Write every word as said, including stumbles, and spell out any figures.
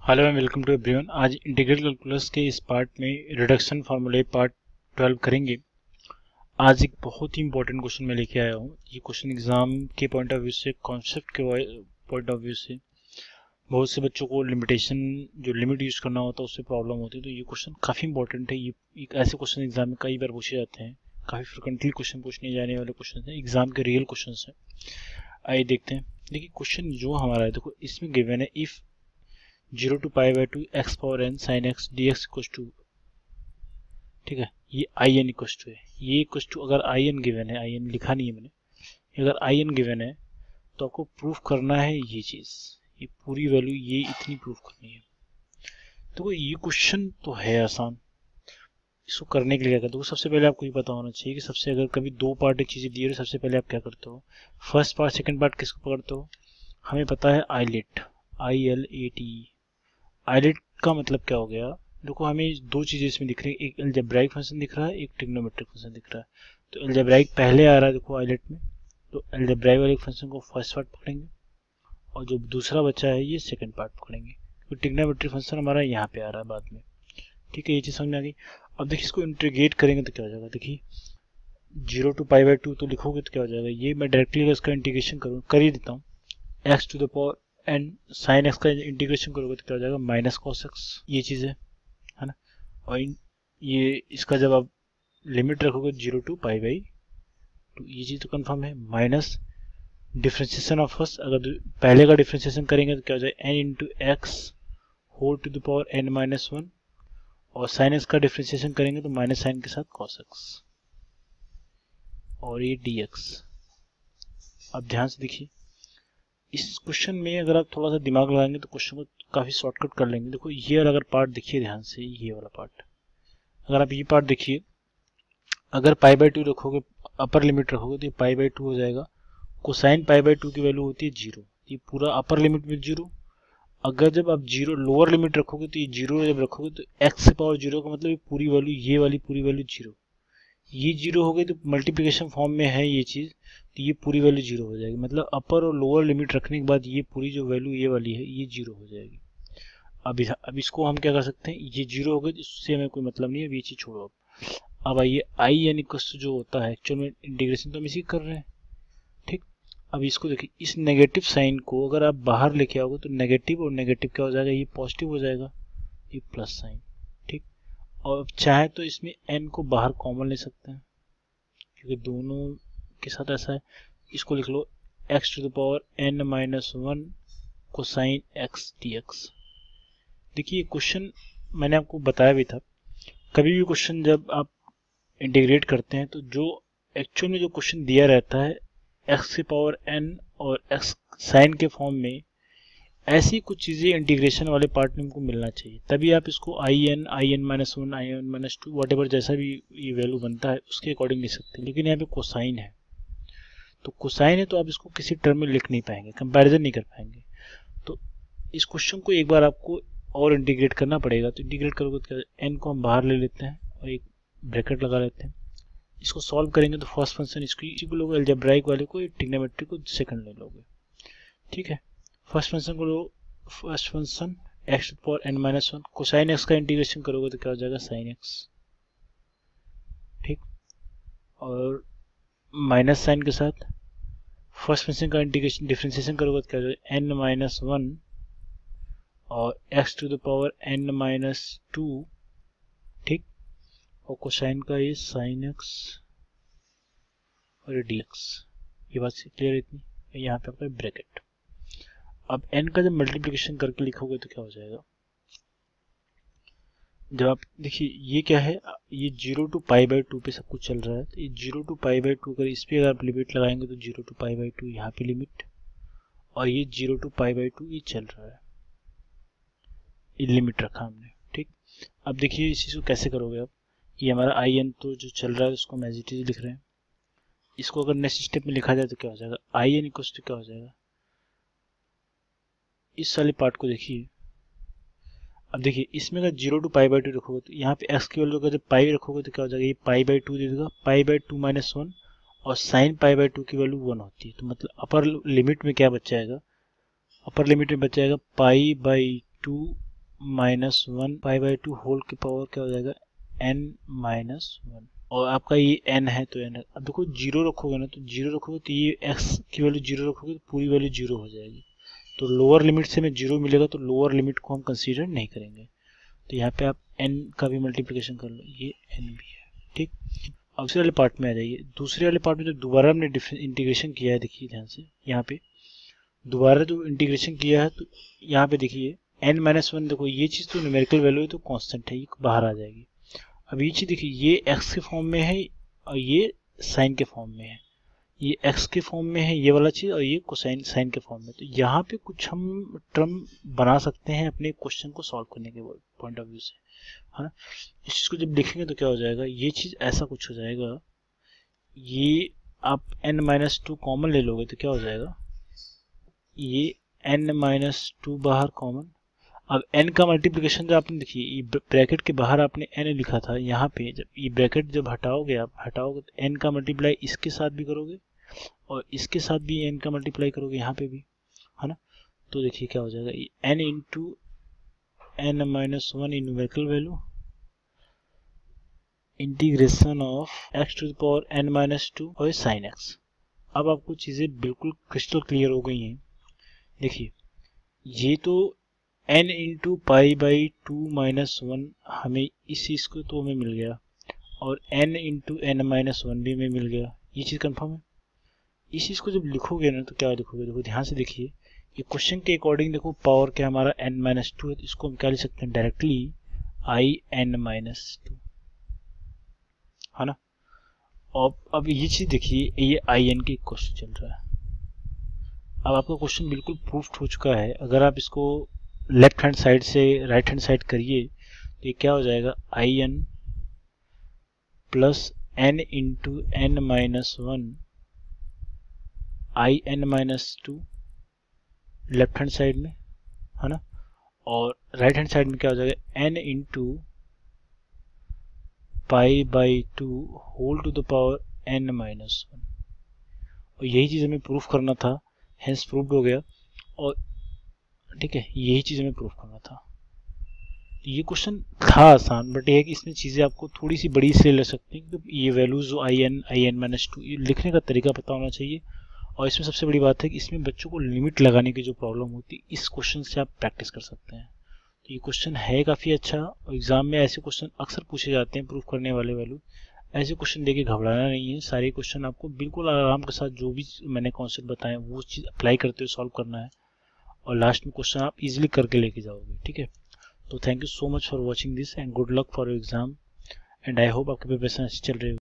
Hello and welcome to everyone. आज integral calculus के इस पार्ट में रिडक्शन फार्मूले पार्ट ट्वेल्व करेंगे। आज एक बहुत ही इंपॉर्टेंट क्वेश्चन मैं लेके आया हूँ। ये क्वेश्चन एग्जाम के पॉइंट ऑफ व्यू से, कॉन्सेप्ट के पॉइंट ऑफ व्यू से बहुत से बच्चों को लिमिटेशन, जो लिमिट यूज करना होता है उससे प्रॉब्लम होती है। तो ये क्वेश्चन काफ़ी इंपॉर्टेंट है। ये एक ऐसे क्वेश्चन एग्जाम में कई बार पूछे जाते हैं, काफ़ी फ्रिक्वेंटली क्वेश्चन पूछने जाने वाले क्वेश्चन हैं, एग्जाम के रियल क्वेश्चन हैं। आइए देखते हैं। देखिए क्वेश्चन जो हमारा है, देखो इसमें गिवन है if zero to pi by two x power n sine x d x equals to, ठीक है, ये आई एन इक्वस टू है। ये इक्वस टू, अगर आई एन गिवन है, आई एन लिखा नहीं है मैंने, अगर आई एन गिवन है तो आपको प्रूफ करना है ये चीज़, ये पूरी वैल्यू ये इतनी प्रूफ करनी है। तो ये क्वेश्चन तो है आसान। इसको करने के लिए क्या करते हो, सबसे पहले आपको ये पता होना चाहिए कि सबसे अगर कभी दो पार्ट एक चीज़ें दी है, सबसे पहले आप क्या करते हो, फर्स्ट पार्ट सेकंड पार्ट किसको पकड़ते हो। हमें पता है ILATE, I L A T. ILATE का मतलब क्या हो गया, देखो हमें दो चीजें इसमें दिख रही है, एक अलजेब्राइक फंक्शन दिख रहा है, एक ट्रिग्नोमेट्रिक फंक्शन दिख रहा है। तो अलजेब्राइक पहले आ रहा है देखो आईलेट में, तो अलजेब्राइक वाले फंक्शन को फर्स्ट पार्ट पकड़ेंगे और जो दूसरा बचा है ये सेकंड पार्ट पकड़ेंगे, क्योंकि ट्रिग्नोमेट्रिक फंक्शन हमारा यहाँ पे आ रहा है बाद में। ठीक है, ये चीज समझ में आ गई। अब देखिए इसको इंटीग्रेट करेंगे तो क्या हो जाएगा, देखिए zero to pi by two तो लिखोगे तो क्या हो जाएगा, ये मैं डायरेक्टली अगर इसका इंटीग्रेशन करूँ कर ही देता हूँ, x to the power and sine x का इंटीग्रेशन करोगे तो क्या हो जाएगा, माइनस कॉस एक्स। ये चीज़ है है ना। और ये इसका जब आप लिमिट रखोगे zero to pi by two, ये चीज़ तो कंफर्म है। माइनस डिफ्रेंशिएशन ऑफ फर्स्ट, अगर पहले का डिफ्रेंशिएशन करेंगे तो क्या हो जाएगा, n into x whole to the power n minus one, और साइन एक्स का डिफ्रेंशिएशन करेंगे तो माइनस साइन के साथ कॉस एक्स, और ये डी एक्स। अब ध्यान से देखिए इस क्वेश्चन में अगर आप थोड़ा सा दिमाग लगाएंगे तो क्वेश्चन को काफ़ी शॉर्टकट कर लेंगे। देखो ये अगर पार्ट देखिए ध्यान से, ये वाला पार्ट अगर आप ये पार्ट देखिए, अगर पाई बाई टू रखोगे, अपर लिमिट रखोगे तो ये पाई बाई टू हो जाएगा। कोसाइन पाई बाई टू की वैल्यू होती है जीरो, ये पूरा अपर लिमिट में जीरो। अगर जब आप जीरो लोअर लिमिट रखोगे तो ये जीरो जब रखोगे तो एक्स से पावर जीरो का मतलब ये पूरी वैल्यू, ये वाली पूरी वैल्यू जीरो, ये जीरो हो गई तो मल्टीप्लिकेशन फॉर्म में है ये चीज़, तो ये पूरी वैल्यू जीरो हो जाएगी। मतलब अपर और लोअर लिमिट रखने के बाद ये पूरी जो वैल्यू ये वाली है ये जीरो हो जाएगी। अब अब इसको हम क्या कर सकते हैं, ये जीरो हो गई, इससे हमें कोई मतलब नहीं है, अब ये चीज़ छोड़ो। अब अब आइए आई एन इक्वस जो होता है एक्चुअल में इंटीग्रेशन तो हम इसी कर रहे हैं। ठीक, अब इसको देखिए, इस नेगेटिव साइन को अगर आप बाहर लेके आओगे तो नेगेटिव और नेगेटिव क्या हो जाएगा, ये पॉजिटिव हो जाएगा, ये प्लस साइन। ठीक, और चाहे तो इसमें एन को बाहर कॉमन ले सकते हैं क्योंकि दोनों के साथ ऐसा है। इसको लिख लो x to the power n minus one cosine x d x. देखिए क्वेश्चन मैंने आपको बताया भी था, कभी भी क्वेश्चन जब आप इंटीग्रेट करते हैं तो जो एक्चुअल में जो क्वेश्चन दिया रहता है एक्स की पावर एन और एक्स साइन के फॉर्म में, ऐसी कुछ चीज़ें इंटीग्रेशन वाले पार्ट में हमको मिलना चाहिए, तभी आप इसको I n I n minus one I n minus two whatever जैसा भी ये वैल्यू बनता है उसके अकॉर्डिंग लिख सकते हैं। लेकिन यहाँ पे कोसाइन है, तो कोसाइन है तो आप इसको किसी टर्म में लिख नहीं पाएंगे, कंपैरिजन नहीं कर पाएंगे। तो इस क्वेश्चन को एक बार आपको और इंटीग्रेट करना पड़ेगा। तो इंटीग्रेट करोगे तो एन को हम बाहर ले लेते हैं और एक ब्रैकेट लगा लेते हैं। इसको सॉल्व करेंगे तो फर्स्ट फंक्शन इसको इसी को लोगे, अलजेब्राइक वाले को, ट्रिग्नोमेट्रिक को सेकंड ले लोगे। ठीक है, फर्स्ट फंक्शन को लो, first function x power n minus one, cosine x का इंटीग्रेशन करोगे तो क्या हो जाएगा, साइन एक्स। ठीक, और माइनस साइन के साथ फर्स्ट फंक्शन का इंटीग्रेशन डिफरेंशिएशन करोगे तो क्या हो जाएगा, एन माइनस वन और x to the power n minus two. ठीक, और कोसाइन का ये साइन एक्स और ये डी एक्स। ये बात क्लियर है इतनी, यहाँ पे आपका ब्रैकेट। अब n का जब मल्टीप्लिकेशन करके लिखोगे तो क्या हो जाएगा, जब आप देखिए ये क्या है, ये zero to pi by two पे सब कुछ चल रहा है, तो ये zero to pi by two अगर इस पर अगर आप लिमिट लगाएंगे तो zero to pi by two यहाँ पे लिमिट, और ये zero to pi by two ये चल रहा है, ये लिमिट रखा हमने। ठीक, अब देखिए इस चीज़ को कैसे करोगे आप, ये हमारा आई एन तो जो चल रहा है उसको हम एज इट इज लिख रहे हैं। इसको अगर नेक्स्ट स्टेप में लिखा जाए तो क्या हो जाएगा, आई एन इक्वल टू क्या हो जाएगा, इस वाले पार्ट को देखिए। अब देखिए इसमें अगर zero to pi by two रखोगे तो यहाँ पे एक्स की वैल्यू अगर जब पाई रखोगे तो क्या हो जाएगा, ये पाई बाई टू दे देगा, pi by two minus one, और साइन पाई बाई टू की वैल्यू वन होती है। तो मतलब अपर लिमिट में क्या बच जाएगा, अपर लिमिट में बच जाएगा pi by two minus one pi by two whole की पावर क्या हो जाएगा एन माइनस वन, और आपका ये n है तो n है। अब देखो जीरो रखोगे ना, तो जीरो रखोगे तो ये x की वैल्यू जीरो रखोगे तो पूरी वैल्यू जीरो हो जाएगी, तो लोअर लिमिट से हमें जीरो मिलेगा, तो लोअर लिमिट को हम कंसीडर नहीं करेंगे। तो यहाँ पे आप n का भी मल्टीप्लिकेशन कर लो, ये n भी है, ठीक। अब दूसरे वाले पार्ट में आ जाइए। दूसरे वाले पार्ट में जो दोबारा हमने इंटीग्रेशन किया है, देखिए ध्यान से, यहाँ पे दोबारा जो इंटीग्रेशन किया है, तो यहाँ पे देखिए n माइनस वन, देखो ये चीज़ तो न्यूमेरिकल वैल्यू है तो कॉन्स्टेंट है, ये बाहर आ जाएगी। अब ये चीज़ देखिए, ये x के फॉर्म में है और ये साइन के फॉर्म में है, ये x के फॉर्म में है ये वाला चीज़, और ये कोसाइन साइन के फॉर्म में। तो यहाँ पे कुछ हम टर्म बना सकते हैं अपने क्वेश्चन को सॉल्व करने के पॉइंट ऑफ व्यू से, है ना। इस चीज़ को जब लिखेंगे तो क्या हो जाएगा, ये चीज़ ऐसा कुछ हो जाएगा, ये आप n माइनस टू कॉमन ले लोगे तो क्या हो जाएगा, ये n माइनस टू बाहर कॉमन। अब n का मल्टीप्लिकेशन जो आपने देखिए, ये ब्रैकेट के बाहर आपने n लिखा था, यहाँ पे जब ये ब्रैकेट जब हटाओगे आप हटाओगे तो n का मल्टीप्लाई इसके साथ भी करोगे और इसके साथ भी n का मल्टीप्लाई करोगे यहाँ पे भी, है ना। तो देखिए क्या हो जाएगा, ये n into n minus one in numerical value integration of x to the power n minus two और साइन x। अब आपको चीज़ें बिल्कुल क्रिस्टल क्लियर हो गई हैं। देखिए ये तो n into pi by two minus one हमें इस चीज़ को तो हमें मिल गया, और n into n minus one भी हमें मिल गया, ये चीज़ कंफर्म है। इस चीज़ को जब लिखोगे ना तो क्या लिखोगे, देखो ध्यान से देखिए, ये क्वेश्चन के अकॉर्डिंग देखो पावर क्या हमारा n माइनस टू है, तो इसको हम क्या लिख सकते हैं directly I n minus two, है ना। और अब ये चीज़ देखिए, ये आई एन के क्वेश्चन चल रहा है। अब आपका क्वेश्चन बिल्कुल प्रूफ्ड हो चुका है। अगर आप इसको लेफ्ट हैंड साइड से राइट हैंड साइड करिए तो ये क्या हो जाएगा, I n plus n into n minus one I n minus two left hand side में, है ना, और राइट हैंड साइड में क्या हो जाएगा n into pi by two whole to the power n minus one. और यही चीज़ हमें प्रूफ करना था, हेंस प्रूव्ड हो गया। और ठीक है, यही चीज़ हमें प्रूफ करना था। ये क्वेश्चन था आसान, बट ये है कि इसमें चीज़ें आपको थोड़ी सी बड़ी इसलिए ले सकती हैं क्योंकि ये वैल्यूज जो I n I n minus two, ये लिखने का तरीका पता होना चाहिए। और इसमें सबसे बड़ी बात है कि इसमें बच्चों को लिमिट लगाने की जो प्रॉब्लम होती है, इस क्वेश्चन से आप प्रैक्टिस कर सकते हैं। तो ये क्वेश्चन है काफ़ी अच्छा, और एग्जाम में ऐसे क्वेश्चन अक्सर पूछे जाते हैं प्रूफ करने वाले वैल्यू। ऐसे क्वेश्चन देके घबराना नहीं है, सारे क्वेश्चन आपको बिल्कुल आराम के साथ जो भी मैंने कॉन्सेप्ट बताए वो चीज़ अप्लाई करते हुए सॉल्व करना है, और लास्ट में क्वेश्चन आप इजीली करके लेके जाओगे, ठीक है। तो thank you so much for watching this and good luck for your exam, and I hope आपकी प्रिपरेशन अच्छी चल रही है।